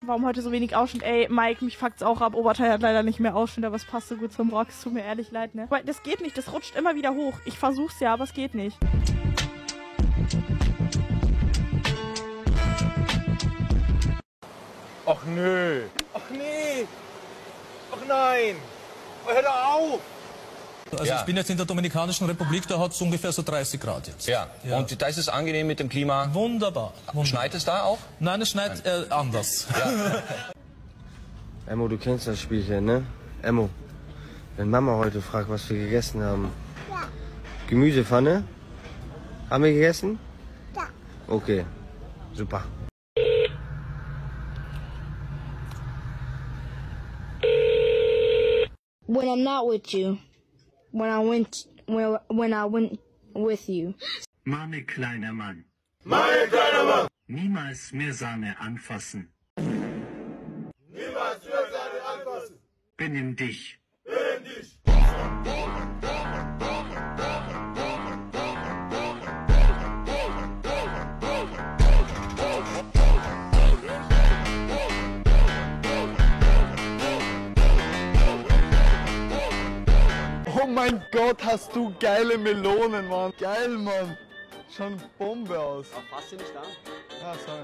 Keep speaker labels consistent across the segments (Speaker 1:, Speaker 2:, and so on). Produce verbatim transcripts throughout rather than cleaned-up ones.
Speaker 1: warum heute so wenig Ausschnitt? Ey, Mike, mich fuckt's auch ab. Oberteil hat leider nicht mehr Ausschnitt, aber es passt so gut zum Rock. Es tut mir ehrlich leid, ne? Weil das geht nicht, das rutscht immer wieder hoch. Ich versuch's ja, aber es geht nicht.
Speaker 2: Ach nö. Ach nee. Ach nein. Hör doch auf.
Speaker 3: Also
Speaker 2: ja.
Speaker 3: Ich bin jetzt in der Dominikanischen Republik, da hat es ungefähr so dreißig Grad jetzt.
Speaker 2: Ja. ja, und da ist es angenehm mit dem Klima?
Speaker 3: Wunderbar. Wunderbar.
Speaker 2: Schneit es da auch?
Speaker 3: Nein, es schneit äh, anders.
Speaker 2: Ja.
Speaker 4: Emmo, du kennst das Spielchen, ne? Emmo, wenn Mama heute fragt, was wir gegessen haben. Ja. Gemüsepfanne? Haben wir gegessen? Ja. Okay, super.
Speaker 5: When I'm not with you. When I went, when, when I went with you.
Speaker 6: Mame, kleiner Mann.
Speaker 2: Mame, kleiner Mann.
Speaker 6: Niemals mehr Sahne anfassen.
Speaker 2: Niemals mehr Sahne anfassen.
Speaker 6: Benimm dich.
Speaker 2: Benimm dich.
Speaker 7: Oh mein Gott, hast du geile Melonen, Mann. Geil, Mann. Schon Bombe aus.
Speaker 8: Ach, passt sie nicht an?
Speaker 7: Ah, sorry.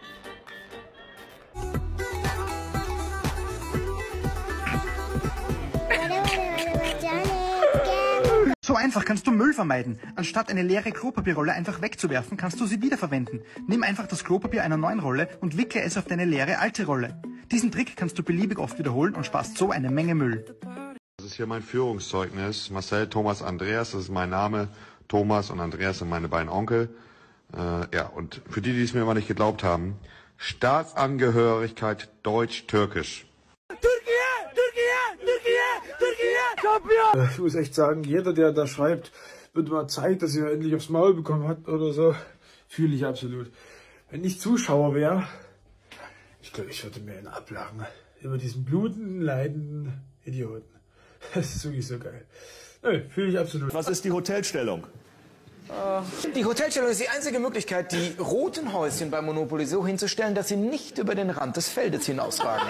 Speaker 9: So einfach kannst du Müll vermeiden. Anstatt eine leere Klopapierrolle einfach wegzuwerfen, kannst du sie wiederverwenden. Nimm einfach das Klopapier einer neuen Rolle und wickle es auf deine leere alte Rolle. Diesen Trick kannst du beliebig oft wiederholen und sparst so eine Menge Müll.
Speaker 10: Das ist hier mein Führungszeugnis. Marcel, Thomas, Andreas, das ist mein Name. Thomas und Andreas sind meine beiden Onkel. Äh, ja, und für die, die es mir immer nicht geglaubt haben, Staatsangehörigkeit deutsch-türkisch.
Speaker 11: Ich muss echt sagen, jeder, der da schreibt, wird mal Zeit, dass er endlich aufs Maul bekommen hat oder so, fühle ich absolut. Wenn ich Zuschauer wäre, ich glaube, ich würde mir einen ablachen über diesen blutenden, leidenden Idioten. Das ist wirklich so geil. Nö, fühle ich absolut.
Speaker 12: Was ist die Hotelstellung?
Speaker 13: Die Hotelstellung ist die einzige Möglichkeit, die roten Häuschen bei Monopoly so hinzustellen, dass sie nicht über den Rand des Feldes hinausragen.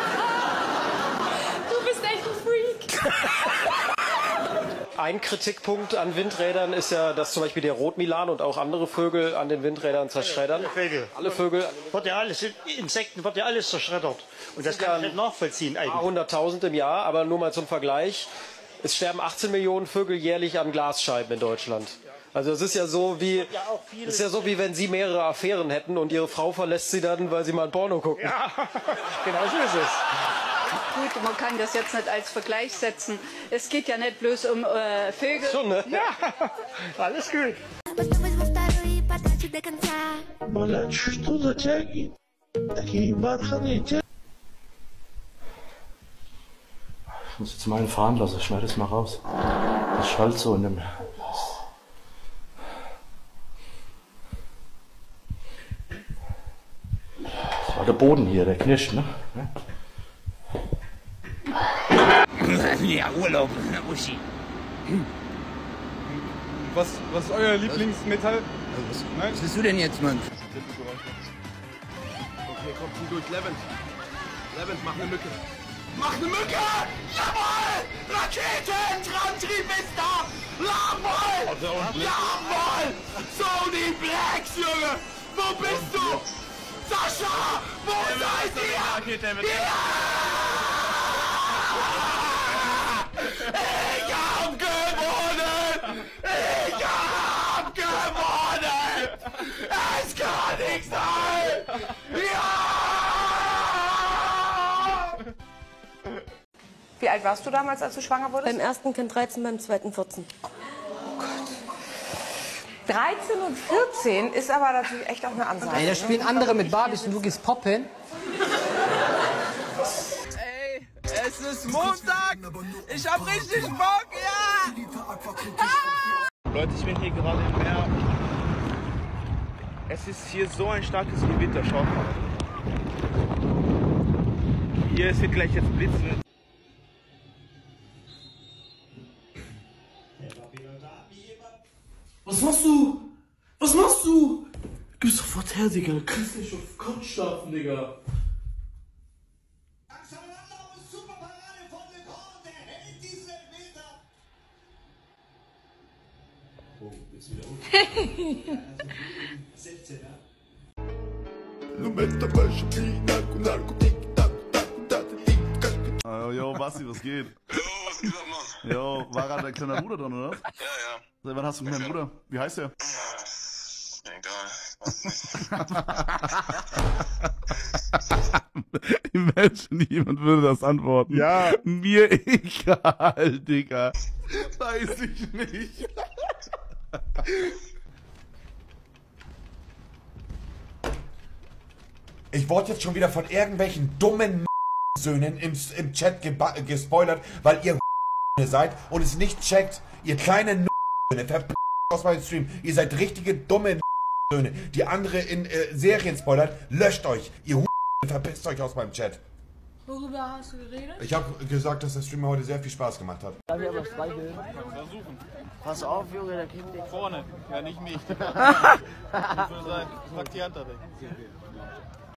Speaker 14: Du bist echt ein Freak.
Speaker 15: Ein Kritikpunkt an Windrädern ist ja, dass zum Beispiel der Rotmilan und auch andere Vögel an den Windrädern zerschreddern.
Speaker 16: Alle Vögel.
Speaker 15: Alle Vögel.
Speaker 16: Wird ja alles, Insekten wird ja alles zerschreddert. Und das kann ich nicht nachvollziehen eigentlich.
Speaker 15: hunderttausend im Jahr, aber nur mal zum Vergleich. Es sterben achtzehn Millionen Vögel jährlich an Glasscheiben in Deutschland. Also es ist ja so wie, es ist ja so wie wenn Sie mehrere Affären hätten und Ihre Frau verlässt Sie dann, weil Sie mal ein Porno gucken.
Speaker 16: Ja, genau so ist es.
Speaker 14: Gut, man kann das jetzt nicht als Vergleich setzen. Es geht ja nicht bloß um äh, Vögel.
Speaker 15: Schon, ne?
Speaker 16: Ja, alles gut.
Speaker 17: Ich muss jetzt meinen fahren lassen, schneid es mal raus. Das schallt so in dem... Das war der Boden hier, der knirscht, ne?
Speaker 18: Ja, Urlaub, Uschi.
Speaker 7: Was, was ist euer Lieblingsmetall?
Speaker 18: Was, was bist du denn jetzt, Mann?
Speaker 2: Okay, kommt sie durch. Levent. Levent, mach eine Mücke. Mach eine Mücke! Jawohl! Raketentrantrieb ist da! Jawohl! Jawohl! Sony Blacks, Junge! Wo bist du? Sascha! Wo seid ihr? Ja! Ich hab gewonnen! Ich hab gewonnen! Es kann nicht sein! Ja!
Speaker 19: Wie alt warst du damals, als du schwanger wurdest?
Speaker 20: Beim ersten Kind dreizehn, beim zweiten vierzehn.
Speaker 19: Oh Gott. dreizehn und vierzehn ist aber natürlich echt auch eine Ansage.
Speaker 3: Ey, da spielen andere mit Barbies und du gehst poppen.
Speaker 2: Ey, es ist Montag! Ich hab richtig Bock, ja! Ah!
Speaker 1: Leute, ich bin hier gerade im Meer. Es ist hier so ein starkes Gewitter, schaut mal. Hier, es wird gleich jetzt blitzen.
Speaker 13: Was machst du? Was machst du? Gib sofort her, Digga. Du kannst nicht auf Couch schlafen, Digga.
Speaker 8: Uh, yo, Basti, was geht?
Speaker 12: Jo, was geht ab, Mann?
Speaker 8: Jo, war gerade dein kleiner Bruder dran, oder?
Speaker 12: Ja, ja.
Speaker 8: Seit wann hast du einen kleinen Bruder? Wie heißt der? Imagine, jemand würde das antworten.
Speaker 7: Ja.
Speaker 8: Mir egal, Digga. Weiß ich nicht.
Speaker 2: Ich wurde jetzt schon wieder von irgendwelchen dummen Söhnen im, im Chat gespoilert, weil ihr seid und es nicht checkt. Ihr kleinen Söhne, verpisst aus meinem Stream. Ihr seid richtige dumme Söhne, die andere in äh, Serien spoilern. Löscht euch. Ihr verpisst euch aus meinem Chat.
Speaker 21: Worüber hast du geredet?
Speaker 2: Ich habe gesagt, dass der Stream heute sehr viel Spaß gemacht hat.
Speaker 21: Darf ich aber streicheln?
Speaker 7: Versuchen.
Speaker 21: Pass auf, Junge, der kriegt dich.
Speaker 7: Vorne. Ja, nicht mich. Ich würde sagen, pack die Hand da weg.